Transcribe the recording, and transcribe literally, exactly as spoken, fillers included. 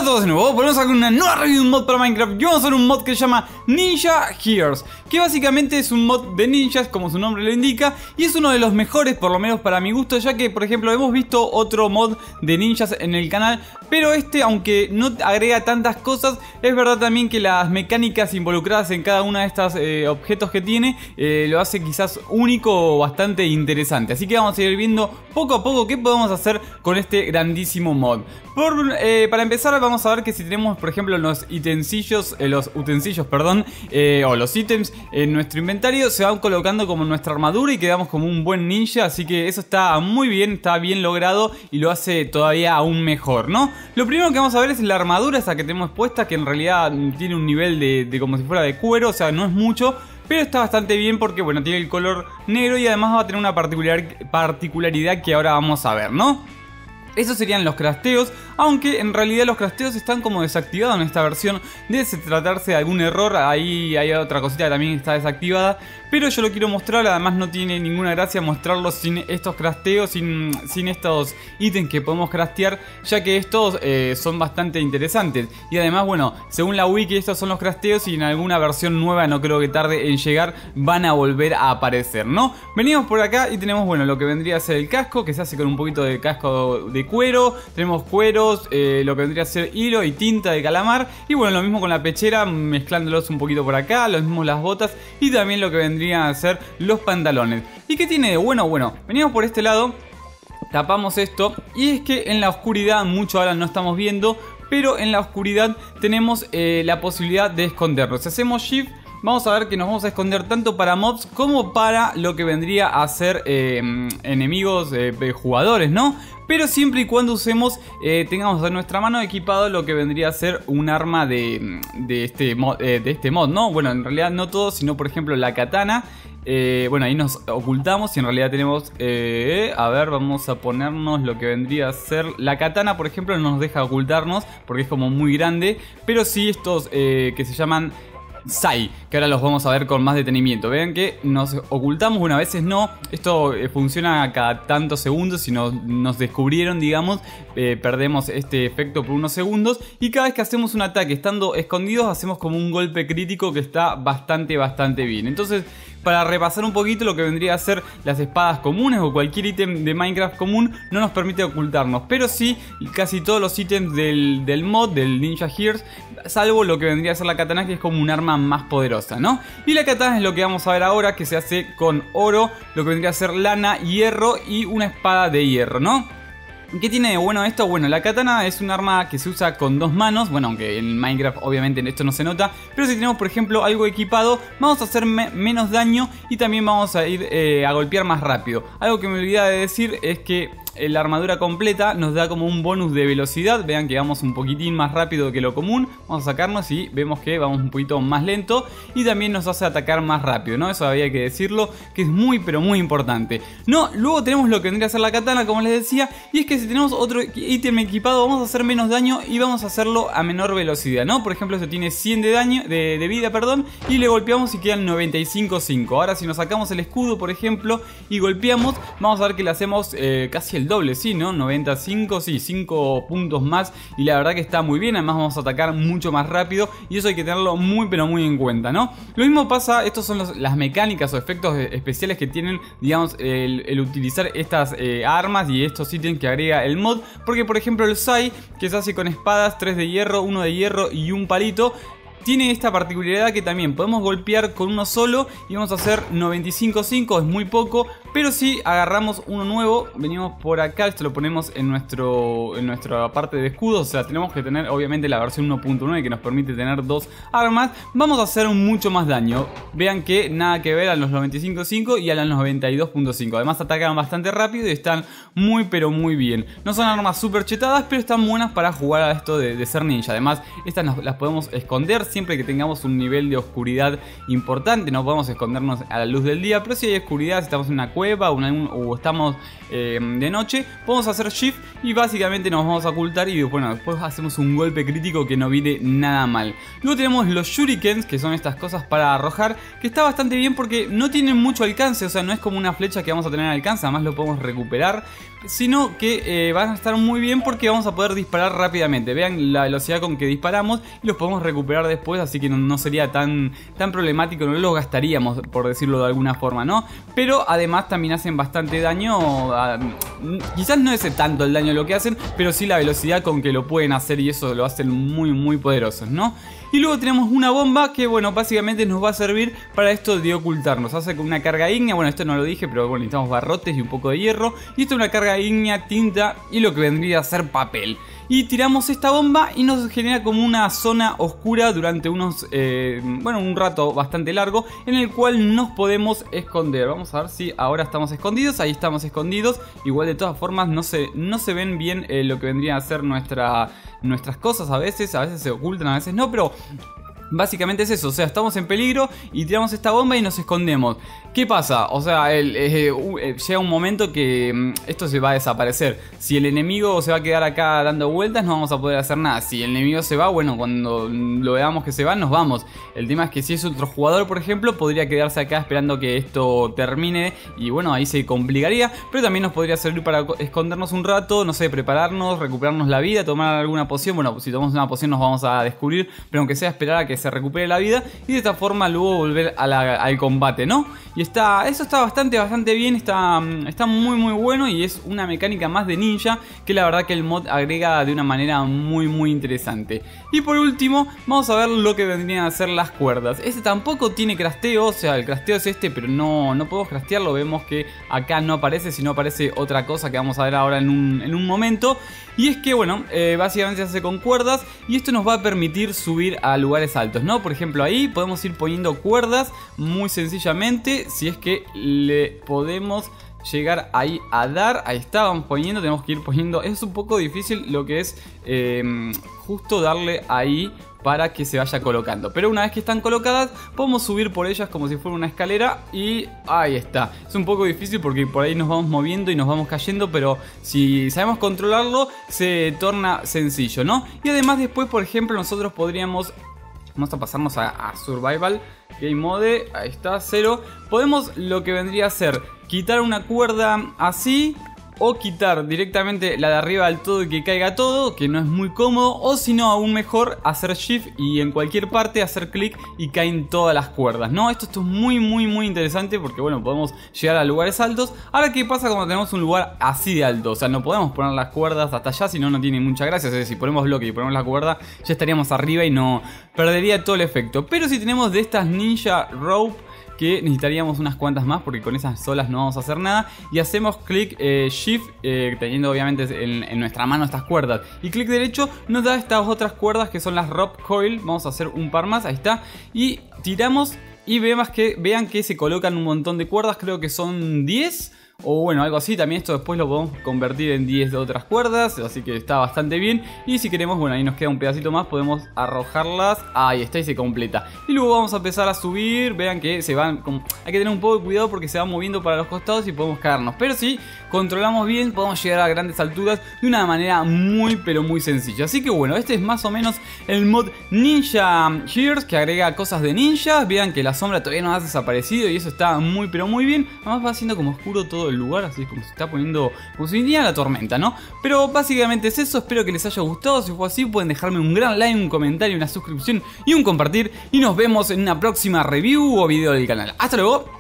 todos de nuevo, volvemos a con una nueva review de un mod para Minecraft. Y vamos a hacer un mod que se llama Ninja Heroes, que básicamente es un mod de ninjas, como su nombre lo indica, y es uno de los mejores, por lo menos para mi gusto, ya que, por ejemplo, hemos visto otro mod de ninjas en el canal, pero este, aunque no agrega tantas cosas, es verdad también que las mecánicas involucradas en cada uno de estos eh, objetos que tiene eh, lo hace quizás único o bastante interesante. Así que vamos a ir viendo poco a poco qué podemos hacer con este grandísimo mod. Por, eh, para empezar, vamos a ver que si tenemos, por ejemplo, los utensilios, eh, los utensilios, perdón, eh, o los ítems en nuestro inventario, se van colocando como nuestra armadura y quedamos como un buen ninja. Así que eso está muy bien, está bien logrado y lo hace todavía aún mejor, ¿no? Lo primero que vamos a ver es la armadura esa que tenemos puesta, que en realidad tiene un nivel de, de como si fuera de cuero, o sea, no es mucho, pero está bastante bien porque, bueno, tiene el color negro y además va a tener una particular, particularidad que ahora vamos a ver, ¿no? Esos serían los crafteos, aunque en realidad los crafteos están como desactivados en esta versión. Debe tratarse de algún error, ahí hay otra cosita que también está desactivada, pero yo lo quiero mostrar. Además no tiene ninguna gracia mostrarlo sin estos crafteos, sin, sin estos ítems que podemos craftear, ya que estos eh, son bastante interesantes. Y además, bueno, según la wiki estos son los crafteos y en alguna versión nueva, no creo que tarde en llegar, van a volver a aparecer, ¿no? Venimos por acá y tenemos, bueno, lo que vendría a ser el casco, que se hace con un poquito de casco de cuero. Tenemos cueros, eh, lo que vendría a ser hilo y tinta de calamar. Y bueno, lo mismo con la pechera, mezclándolos un poquito por acá. Lo mismo las botas y también lo que vendrían a ser los pantalones. ¿Y qué tiene de bueno? Bueno, venimos por este lado, tapamos esto y es que en la oscuridad, mucho ahora no estamos viendo, pero en la oscuridad tenemos eh, la posibilidad de escondernos. Si hacemos shift, vamos a ver que nos vamos a esconder tanto para mobs como para lo que vendría a ser eh, enemigos, eh, jugadores, ¿no? Pero siempre y cuando usemos, eh, tengamos en nuestra mano equipado lo que vendría a ser un arma de, de, este mod, eh, de este mod, ¿no? Bueno, en realidad no todo, sino por ejemplo la katana. Eh, bueno, ahí nos ocultamos y en realidad tenemos, eh, a ver, vamos a ponernos lo que vendría a ser la katana, por ejemplo, no nos deja ocultarnos porque es como muy grande. Pero sí estos eh, que se llaman Sai, que ahora los vamos a ver con más detenimiento. Vean que nos ocultamos, bueno, a veces no. Esto eh, funciona cada tantos segundos. Si nos, nos descubrieron, digamos, eh, perdemos este efecto por unos segundos. Y cada vez que hacemos un ataque estando escondidos, hacemos como un golpe crítico que está bastante, bastante bien. Entonces, para repasar un poquito, lo que vendría a ser las espadas comunes o cualquier ítem de Minecraft común no nos permite ocultarnos, pero sí casi todos los ítems del, del mod, del Ninja Heroes, salvo lo que vendría a ser la katana, que es como un arma más poderosa, ¿no? Y la katana es lo que vamos a ver ahora, que se hace con oro, lo que vendría a ser lana, hierro y una espada de hierro, ¿no? ¿Qué tiene de bueno esto? Bueno, la katana es un arma que se usa con dos manos. Bueno, aunque en Minecraft obviamente esto no se nota, pero si tenemos por ejemplo algo equipado, vamos a hacer me menos daño y también vamos a ir eh, a golpear más rápido. Algo que me olvidaba de decir es que la armadura completa nos da como un bonus de velocidad. Vean que vamos un poquitín más rápido que lo común. Vamos a sacarnos y vemos que vamos un poquito más lento. Y también nos hace atacar más rápido, ¿no? Eso había que decirlo, que es muy pero muy importante. No, luego tenemos lo que vendría a ser la katana, como les decía. Y es que si tenemos otro ítem equipado, vamos a hacer menos daño y vamos a hacerlo a menor velocidad, ¿no? Por ejemplo, esto tiene cien de daño, de, de vida, perdón. Y le golpeamos y quedan noventa y cinco cinco. Ahora si nos sacamos el escudo, por ejemplo, y golpeamos, vamos a ver que le hacemos eh, casi el doble, sí, ¿no? noventa y cinco, sí, cinco puntos más. Y la verdad que está muy bien. Además vamos a atacar mucho más rápido y eso hay que tenerlo muy pero muy en cuenta, ¿no? Lo mismo pasa, estos son los, las mecánicas o efectos especiales que tienen, digamos, el, el utilizar estas eh, armas y estos ítems que agrega el mod. Porque por ejemplo el Sai, que se hace con espadas, tres de hierro, uno de hierro y un palito, tiene esta particularidad que también podemos golpear con uno solo y vamos a hacer noventa y cinco cinco, es muy poco. Pero si agarramos uno nuevo, venimos por acá, esto lo ponemos en, nuestro, en nuestra parte de escudos. O sea, tenemos que tener obviamente la versión uno punto nueve que nos permite tener dos armas. Vamos a hacer mucho más daño. Vean que nada que ver a los noventa y cinco cinco y a los noventa y dos punto cinco. Además atacan bastante rápido y están muy pero muy bien. No son armas súper chetadas, pero están buenas para jugar a esto de, de ser ninja. Además estas nos, las podemos esconder siempre que tengamos un nivel de oscuridad importante. No podemos escondernos a la luz del día, pero si hay oscuridad, si estamos en una cueva o, una, o estamos eh, de noche, podemos hacer shift y básicamente nos vamos a ocultar y bueno, después hacemos un golpe crítico que no viene nada mal. Luego tenemos los shurikens, que son estas cosas para arrojar, que está bastante bien porque no tienen mucho alcance. O sea, no es como una flecha que vamos a tener alcance, además lo podemos recuperar. sino que eh, van a estar muy bien porque vamos a poder disparar rápidamente. Vean la velocidad con que disparamos y los podemos recuperar después, así que no, no sería tan, tan problemático, no los gastaríamos, por decirlo de alguna forma, ¿no? Pero además también hacen bastante daño, a, quizás no es tanto el daño lo que hacen, pero sí la velocidad con que lo pueden hacer, y eso lo hacen muy muy poderosos, ¿no? Y luego tenemos una bomba que, bueno, básicamente nos va a servir para esto de ocultarnos. Hace con una carga ígnea, bueno, esto no lo dije, pero bueno, necesitamos barrotes y un poco de hierro. Y esto es una carga ígnea, tinta y lo que vendría a ser papel. Y tiramos esta bomba y nos genera como una zona oscura durante unos, eh, bueno, un rato bastante largo, en el cual nos podemos esconder. Vamos a ver si ahora estamos escondidos. Ahí estamos escondidos. Igual de todas formas no se, no se ven bien eh, lo que vendría a ser nuestra, nuestras cosas a veces. A veces se ocultan, a veces no, pero básicamente es eso, o sea, estamos en peligro y tiramos esta bomba y nos escondemos. ¿Qué pasa? O sea, el, eh, eh, llega un momento que mm, esto se va a desaparecer. Si el enemigo se va a quedar acá dando vueltas, no vamos a poder hacer nada. Si el enemigo se va, bueno, cuando lo veamos que se va, nos vamos. El tema es que si es otro jugador, por ejemplo, podría quedarse acá esperando que esto termine y bueno, ahí se complicaría. Pero también nos podría servir para escondernos un rato, no sé, prepararnos, recuperarnos la vida, tomar alguna poción. Bueno, si tomamos una poción nos vamos a descubrir, pero aunque sea esperar a que se recupere la vida y de esta forma luego volver a la, al combate, ¿no? Y está, eso está bastante, bastante bien, está, está muy muy bueno y es una mecánica más de ninja que la verdad que el mod agrega de una manera muy muy interesante. Y por último vamos a ver lo que vendrían a ser las cuerdas. Este tampoco tiene crasteo, o sea, el crasteo es este, pero no, no podemos crastearlo. Vemos que acá no aparece, sino aparece otra cosa que vamos a ver ahora en un, en un momento. Y es que bueno, eh, básicamente se hace con cuerdas y esto nos va a permitir subir a lugares altos, ¿no? Por ejemplo, ahí podemos ir poniendo cuerdas muy sencillamente, si es que le podemos llegar ahí a dar. Ahí está, vamos poniendo, tenemos que ir poniendo. Es un poco difícil lo que es eh, justo darle ahí para que se vaya colocando, pero una vez que están colocadas podemos subir por ellas como si fuera una escalera y ahí está. Es un poco difícil porque por ahí nos vamos moviendo y nos vamos cayendo, pero si sabemos controlarlo se torna sencillo, ¿no? Y además después, por ejemplo, nosotros podríamos, vamos a pasarnos a, a Survival Game Mode, ahí está, cero. Podemos lo que vendría a ser quitar una cuerda así, o quitar directamente la de arriba del todo y que caiga todo, que no es muy cómodo. O si no, aún mejor, hacer shift y en cualquier parte hacer clic y caen todas las cuerdas, ¿no? Esto, esto es muy muy muy interesante porque bueno, podemos llegar a lugares altos. Ahora, ¿qué pasa cuando tenemos un lugar así de alto? O sea, no podemos poner las cuerdas hasta allá, si no, no tiene mucha gracia. O sea, si ponemos bloque y ponemos la cuerda, ya estaríamos arriba y no perdería todo el efecto. Pero si tenemos de estas Ninja Rope, que necesitaríamos unas cuantas más porque con esas solas no vamos a hacer nada, y hacemos clic eh, shift eh, teniendo obviamente en, en nuestra mano estas cuerdas y clic derecho nos da estas otras cuerdas que son las rope coil. Vamos a hacer un par más, ahí está, y tiramos y vemos que, vean que se colocan un montón de cuerdas, creo que son diez o bueno, algo así. También esto después lo podemos convertir en diez de otras cuerdas, así que está bastante bien. Y si queremos, bueno, ahí nos queda un pedacito más, podemos arrojarlas. Ahí está, y se completa. Y luego vamos a empezar a subir. Vean que se van, hay que tener un poco de cuidado porque se van moviendo para los costados y podemos caernos. Pero si controlamos bien, podemos llegar a grandes alturas de una manera muy pero muy sencilla. Así que bueno, este es más o menos el mod Ninja Gears, que agrega cosas de ninja. Vean que la sombra todavía no ha desaparecido y eso está muy pero muy bien. Además va haciendo como oscuro todo el lugar, así como se está poniendo como si viniera la tormenta, ¿no? Pero básicamente es eso, espero que les haya gustado. Si fue así, pueden dejarme un gran like, un comentario, una suscripción y un compartir. Y nos vemos en una próxima review o video del canal. Hasta luego.